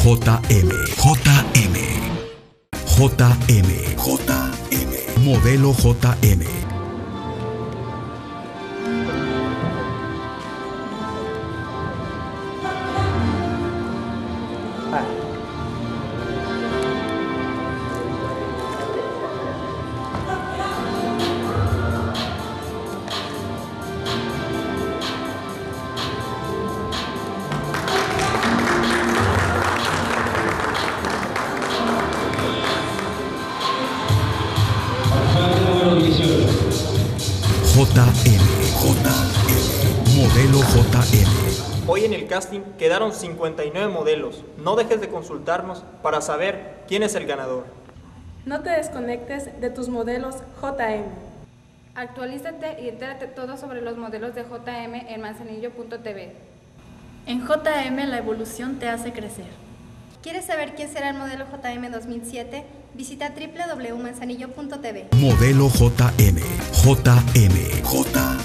JM, JM, JM, JM, modelo JM. JM, modelo JM. Hoy en el casting quedaron 59 modelos. No dejes de consultarnos para saber quién es el ganador. No te desconectes de tus modelos JM. Actualízate y entérate todo sobre los modelos de JM en manzanillo.tv. En JM la evolución te hace crecer. ¿Quieres saber quién será el modelo JM 2007? Visita www.manzanillo.tv. Modelo JM, JM, JM.